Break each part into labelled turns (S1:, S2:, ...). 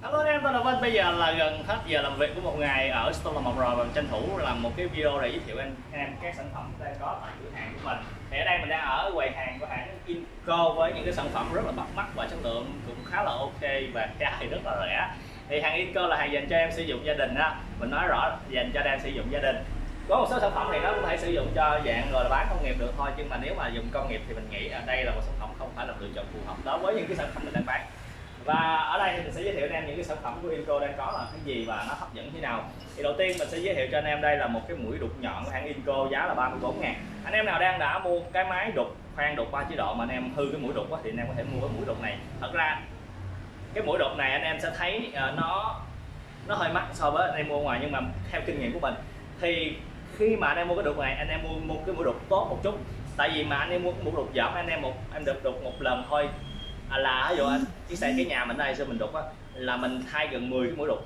S1: Hello anh em, tôi là Vinh. Bây giờ là gần hết giờ làm việc của một ngày ở store làm một rồi, và tranh thủ làm một cái video để giới thiệu anh em các sản phẩm đang có tại cửa hàng của mình. Thì ở đây mình đang ở quầy hàng của hãng Inco với những cái sản phẩm rất là bắt mắt và chất lượng cũng khá là ok, và giá thì rất là rẻ. Thì hàng Inco là hàng dành cho em sử dụng gia đình á, mình nói rõ dành cho đang sử dụng gia đình. Có một số sản phẩm thì nó có thể sử dụng cho dạng rồi là bán công nghiệp được thôi, nhưng mà nếu mà dùng công nghiệp thì mình nghĩ ở đây là một sản phẩm không phải là lựa chọn phù hợp đối với những cái sản phẩm mình đang bán. Và ở đây thì mình sẽ giới thiệu cho anh em những cái sản phẩm của Inco đang có là cái gì và nó hấp dẫn thế nào. Thì đầu tiên mình sẽ giới thiệu cho anh em đây là một cái mũi đục nhọn của hãng Inco, giá là 34.000. Anh em nào đã mua cái máy đục khoan đục 3 chế độ mà anh em hư cái mũi đục thì anh em có thể mua cái mũi đục này. Thật ra cái mũi đục này anh em sẽ thấy nó hơi mắc so với anh em mua ngoài, nhưng mà theo kinh nghiệm của mình thì khi mà anh em mua cái đục này, anh em mua cái mũi đục tốt một chút. Tại vì mà anh em mua cái mũi đục dởm, anh em được đục một lần thôi là ví dụ anh chỉ xây cái nhà mình đây xưa mình đục á là mình thay gần 10 cái mũi đục,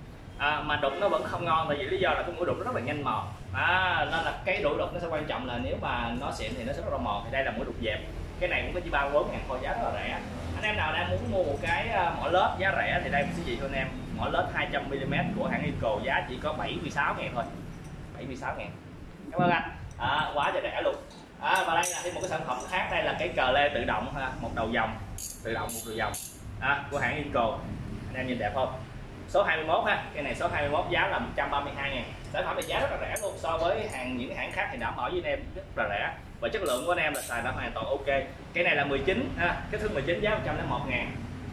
S1: mà đục nó vẫn không ngon, tại vì lý do là cái mũi đục nó rất là nhanh mòn, nên là cái mũi đục nó sẽ quan trọng là nếu mà nó xịn thì nó sẽ rất là mòn. Thì đây là mũi đục dẹp, cái này cũng có chỉ 34.000 thôi, giá rất là rẻ. Anh em nào đang muốn mua một cái mỏ lết giá rẻ thì đây mình sẽ chỉ cho anh em mỏ lết 200mm của hãng Inco, giá chỉ có 76.000 thôi, 76.000. Cảm ơn anh, quá trời rẻ luôn. Và đây là thêm một cái sản phẩm khác, đây là cái cờ lê tự động một đầu dòng, tự động một đầu dòng của hãng Inco. Anh em nhìn đẹp không? Số 21 ha, cái này số 21 giá là 132.000. Sản phẩm này giá rất là rẻ luôn, so với những cái hãng khác thì đảm bảo với anh em rất là rẻ, và chất lượng của anh em là xài nó hoàn toàn ok. Cái này là 19 kích thước 19 giá 101.000.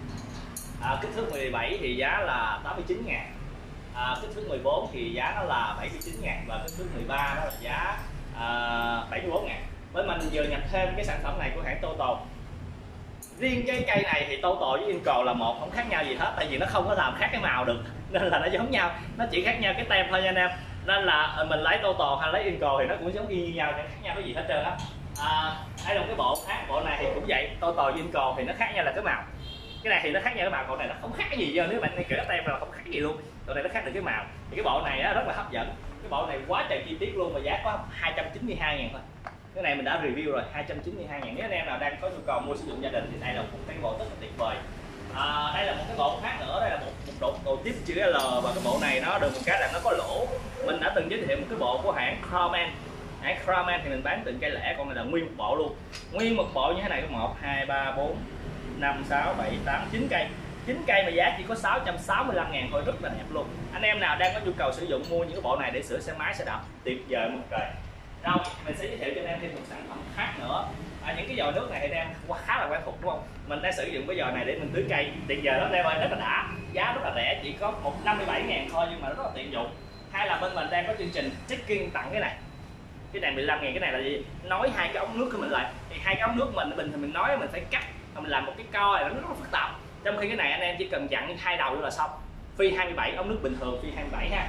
S1: Kích thước 17 thì giá là 89.000. Kích thước 14 thì giá nó là 79.000, và kích thước 13 đó là giá 74.000. Với mình vừa nhập thêm cái sản phẩm này của hãng Total. Riêng cái cây này thì Total với Inco là một, không khác nhau gì hết, tại vì nó không có làm khác cái màu được, nên là nó giống nhau, nó chỉ khác nhau cái tem thôi nha anh em. Nên là mình lấy Total hay lấy Inco thì nó cũng giống y như nhau, chẳng khác nhau cái gì hết trơn á. Đây là một cái bộ khác, bộ này thì cũng vậy, Total với Inco thì nó khác nhau là cái màu. Cái này thì nó khác nhau cái màu, còn này nó không khác cái gì do nếu bạn kể cái tem là không khác gì luôn. Còn này nó khác được cái màu. Thì cái bộ này rất là hấp dẫn, cái bộ này quá trời chi tiết luôn, và giá có 292.000 thôi. Cái này mình đã review rồi, 292.000. Nếu anh em nào đang có nhu cầu mua sử dụng gia đình thì đây là một cái bộ rất là tuyệt vời. Đây là một cái bộ khác nữa, đây là một đồ tiếp chữ L, và cái bộ này nó được một cái là nó có lỗ. Mình đã từng giới thiệu một cái bộ của hãng Crowman. Hãng Crowman thì mình bán từng cây lẻ, còn này là nguyên một bộ luôn, nguyên một bộ như thế này, có 1 2 3 4 5 6 7 8 9 cây, 9 cây mà giá chỉ có 665.000 thôi, rất là đẹp luôn. Anh em nào đang có nhu cầu sử dụng mua những cái bộ này để sửa xe máy xe đạp tuyệt vời một trời. Rồi mình sẽ giới thiệu cho anh em thêm một sản phẩm khác nữa. Những cái giò nước này thì anh em khá là quen thuộc đúng không? Mình đã sử dụng cái giò này để mình tưới cây tuyệt vời lắm em ơi, rất là đã, giá rất là rẻ, chỉ có 157.000 thôi, nhưng mà rất là tiện dụng. Hay là bên mình đang có chương trình check-in tặng cái này 15.000. Cái này là gì? Nối hai cái ống nước của mình lại, thì hai cái ống nước mình bình thường mình nói mình phải cắt, mình làm một cái coi nó rất là phức tạp, trong khi cái này anh em chỉ cần dặn hai đầu nữa là xong. Phi 27 ống nước bình thường, phi 27 ha.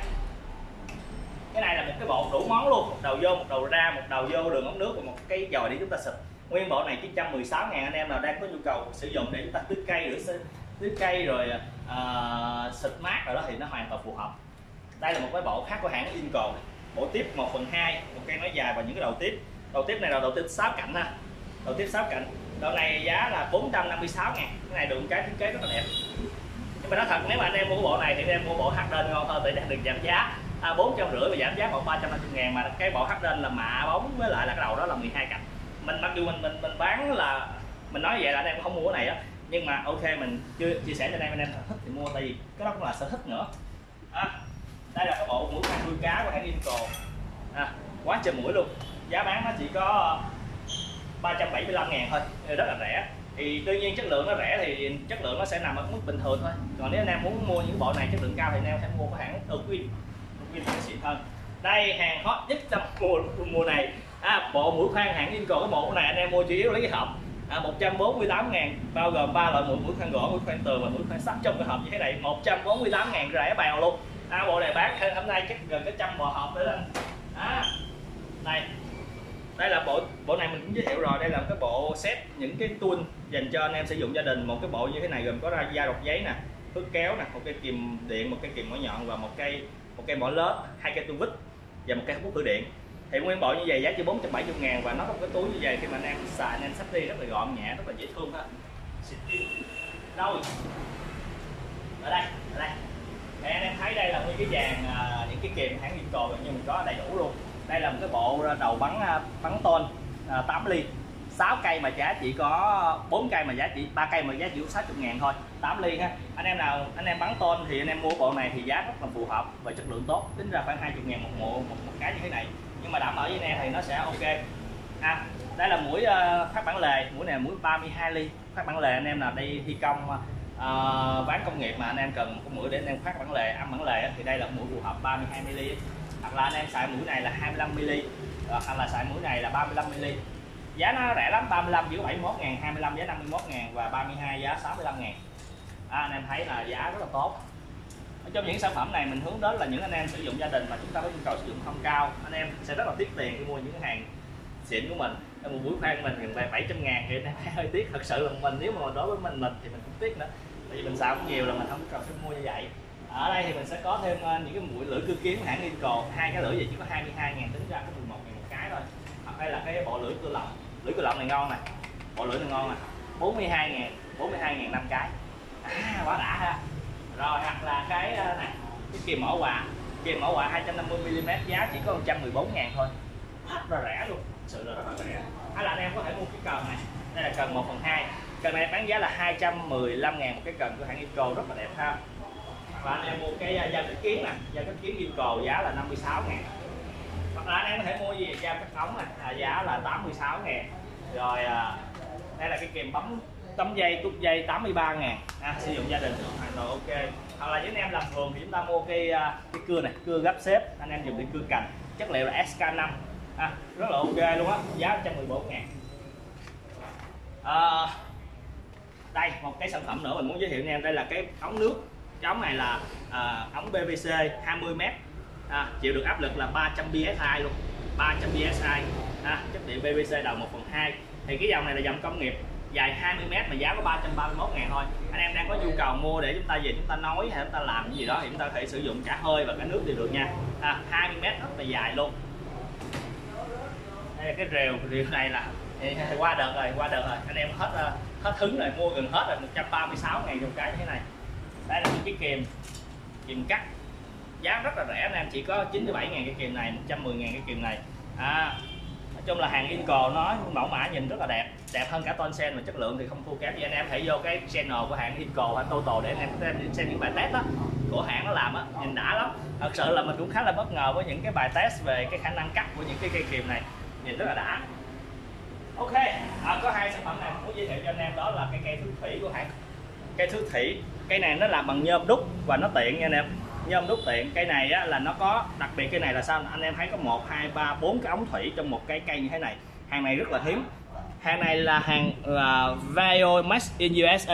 S1: Cái này là một cái bộ đủ món luôn, một đầu vô, một đầu ra, một đầu vô đường ống nước và một cái dòi để chúng ta xịt. Nguyên bộ này chỉ 116.000. Anh em nào đang có nhu cầu sử dụng để chúng ta tưới cây rồi xịt mát rồi đó thì nó hoàn toàn phù hợp. Đây là một cái bộ khác của hãng Inco, bộ tiếp 1/2, một cây nói dài và những cái đầu tiếp. Đầu tiếp này là đầu tiếp 6 cạnh ha, đầu tiếp 6 cạnh. Đầu này giá là 456.000. Cái này được một cái thiết kế rất là đẹp. Nhưng mà nói thật, nếu mà anh em mua cái bộ này thì anh em mua bộ HD ngon hơn, tại được giảm giá 450 và giảm giá còn 350.000. Mà cái bộ HD là mạ bóng với lại là cái đầu đó là 12 cạnh. Mình mặc dù mình bán là mình nói vậy là anh em không mua cái này á, nhưng mà ok mình chưa chia sẻ cho anh em thích thì mua, tại vì cái đó cũng là sở thích nữa. Đây là cái bộ mũi khoan nuôi cá của hãng Inco, quá trời mũi luôn, giá bán nó chỉ có 375.000 thôi, rất là rẻ. Thì tuy nhiên chất lượng nó rẻ thì chất lượng nó sẽ nằm ở mức bình thường thôi. Còn nếu anh em muốn mua những bộ này chất lượng cao thì anh em hãy mua của hãng Urquin sẽ xịn hơn. Đây hàng hot nhất trong mùa này, bộ mũi khoan hãng Inco. Cái bộ này anh em mua chủ yếu lấy cái hộp 148.000, bao gồm 3 loại mũi khoan gỗ, mũi khoan tường và mũi khoan sắt trong cái hộp như thế này, 148.000, rẻ bèo luôn. Bộ này bán hôm nay chắc gần cái 100 bộ hộp nữa lên. Đây là bộ này mình cũng giới thiệu rồi, đây là một cái bộ set những cái tool dành cho anh em sử dụng gia đình. Một cái bộ như thế này gồm có ra da đọt giấy nè, thước kéo nè, một cây kìm điện, một cây kìm mỏ nhọn và một cây mỏ lết, 2 cây tua vít và một cây hút bút điện. Thì nguyên bộ như vậy giá chỉ 470.000, và nó có một cái túi như vậy, khi mà anh em xài anh em xách đi rất là gọn nhẹ, rất là dễ thương ha. Rồi ở đây cái dàn những cái kìm hãng Inco gần như mình có đầy đủ luôn. Đây là một cái bộ đầu bắn tôn 8 ly, 6 cây mà giá chỉ có 4 cây mà giá chỉ 3 cây mà giá chỉ 60.000 thôi, 8 ly ha. Anh em bắn tôn thì anh em mua bộ này thì giá rất là phù hợp và chất lượng tốt, tính ra khoảng 20.000 một cái như thế này, nhưng mà đảm bảo với anh em thì nó sẽ ok. Đây là mũi phát bản lề, mũi này là mũi 32 ly phát bản lề. Anh em nào đi thi công ván công nghiệp mà anh em cần cái mũi để anh em phát bản lề, âm bản lề thì đây là mũi phù hợp 32 mm, hoặc là anh em xài mũi này là 25 mm, hoặc là xài mũi này là 35 mm. Giá nó rẻ lắm, 35 chỉ có 71.000, 25 giá 51.000 và 32 giá 65.000. Anh em thấy là giá rất là tốt. Trong những sản phẩm này mình hướng đến là những anh em sử dụng gia đình mà chúng ta có nhu cầu sử dụng không cao, anh em sẽ rất là tiếc tiền khi mua những cái hàng xịn của mình. Một buổi khoan mình gần 700.000 thì em thấy hơi tiếc, thật sự là mình nếu mà đối với mình thì mình cũng tiếc nữa, tại vì mình xài cũng nhiều là mình không cần phải mua như vậy. Ở đây thì mình sẽ có thêm những cái mũi lưỡi cưa kiếm hãng Inco, hai cái lưỡi gì chỉ có 22.000, tính ra có 11.000 một cái thôi. Hoặc đây là cái bộ lưỡi cưa lọng này ngon nè, bộ lưỡi này ngon nè, 42.000 5 cái, quá đã ha. Rồi hoặc là cái này, cái kìm mỏ quạ 250 mm giá chỉ có 114.000 thôi, rất là rẻ luôn, thật sự là rất là rẻ. Hay là anh em có thể mua cái cần này, đây là cần 1/2, cần này bán giá là 215.000 một cái cần của hãng Inco, rất là đẹp ha. Và anh em mua cái dao cắt kiếm nè, dao cắt kiếm Inco giá là 56.000. Hoặc là anh em có thể mua gì dao cắt ống nè, giá là 86.000. Rồi đây là cái kìm tấm dây tút dây 83.000, sử dụng gia đình hoàn toàn ok. Hoặc là những anh em làm vườn thì chúng ta mua cái cưa này, cưa gấp xếp, anh em dùng cái cưa cành, chất liệu là SK5, rất là ok luôn á, giá 114.000. Đây một cái sản phẩm nữa mình muốn giới thiệu anh em, đây là cái ống nước. Cái ống này là ống PVC 20m, chịu được áp lực là 300 psi luôn, 300 psi, chất liệu PVC đầu 1/2. Thì cái dòng này là dòng công nghiệp dài 20m mà giá có 331.000 thôi. Anh em đang có nhu cầu mua để chúng ta về chúng ta nấu hay chúng ta làm cái gì đó thì chúng ta có thể sử dụng cả hơi và cả nước đều được nha. 20m rất là dài luôn. Đây là cái rìu này là qua đợt rồi, anh em hết hứng rồi, mua gần hết rồi, 136.000 một cái như thế này. Đây là những cái kìm cắt, giá rất là rẻ anh em, chỉ có 97.000 cái kìm này, 110.000 cái kìm này. Nói chung là hàng Inco nó mẫu mã nhìn rất là đẹp hơn cả Tonsen, và chất lượng thì không thua kém gì. Anh em hãy vô cái channel của hãng Inco hay Total để anh em xem những bài test đó của hãng nó làm á, nhìn đã lắm. Thật sự là mình cũng khá là bất ngờ với những cái bài test về cái khả năng cắt của những cái cây kìm này, nhìn rất là đã. Ok, có hai sản phẩm này muốn giới thiệu cho anh em, đó là cái cây thước thủy của hãng. Cây thước thủy, cây này nó làm bằng nhôm đúc và nó tiện nha anh em, nhôm đúc tiện. Cây này á, là nó có đặc biệt, cây này là sao anh em thấy có 1, 2, 3, 4 cái ống thủy trong một cái cây như thế này. Hàng này rất là hiếm, hàng này là hàng Vario Made in USA,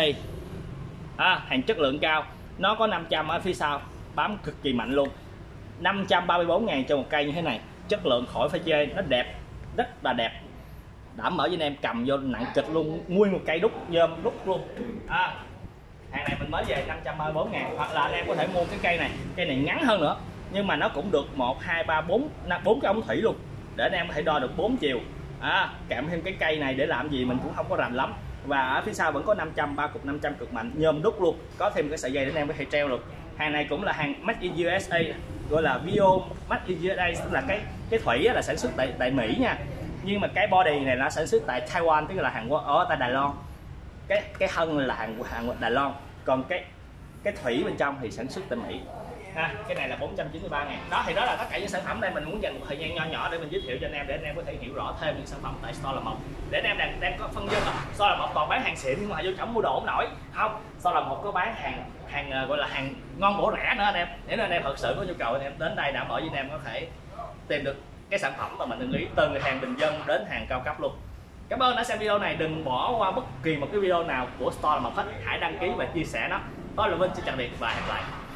S1: hàng chất lượng cao. Nó có 500 ở phía sau bám cực kỳ mạnh luôn, 534.000 cho một cây như thế này, chất lượng khỏi phải chê, nó đẹp, rất là đẹp, đảm bảo với anh em cầm vô nặng kịch luôn, nguyên một cây đúc nhôm đúc luôn. Hàng này mình mới về 534.000. Hoặc là anh em có thể mua cái cây này ngắn hơn nữa, nhưng mà nó cũng được 1, 2, 3, 4 cái ống thủy luôn, để anh em có thể đo được 4 chiều. Kèm thêm cái cây này để làm gì mình cũng không có rành lắm. Và ở phía sau vẫn có 3 cục 500 cực mạnh nhôm đúc luôn, có thêm cái sợi dây để anh em có thể treo được. Hàng này cũng là hàng Made in USA, gọi là Bio Made in USA, tức là cái thủy là sản xuất tại Mỹ nha, nhưng mà cái body này nó sản xuất tại Taiwan, tức là Hàn Quốc, ở tại Đài Loan. Cái thân là hàng Đài Loan, còn cái thủy bên trong thì sản xuất tại Mỹ. Cái này là 493.000. Đó thì đó là tất cả những sản phẩm đây mình muốn dành một thời gian nhỏ để mình giới thiệu cho anh em, để anh em có thể hiểu rõ thêm những sản phẩm tại Store Là Một, để anh em đang có phân vân là Store Là Một toàn bán hàng xịn nhưng mà vô trọng mua đồ không nổi. Không, Store Là Một có bán hàng gọi là hàng ngon bổ rẻ nữa anh em. Nếu anh em thật sự có nhu cầu anh em đến đây đảm bảo với anh em có thể tìm được cái sản phẩm mà mình ưng ý, từ hàng bình dân đến hàng cao cấp luôn. Cảm ơn đã xem video này, đừng bỏ qua bất kỳ một cái video nào của Store Là Một hết, hãy đăng ký và chia sẻ nó. Tôi là Vinh, xin chào tạm biệt và hẹn gặp lại.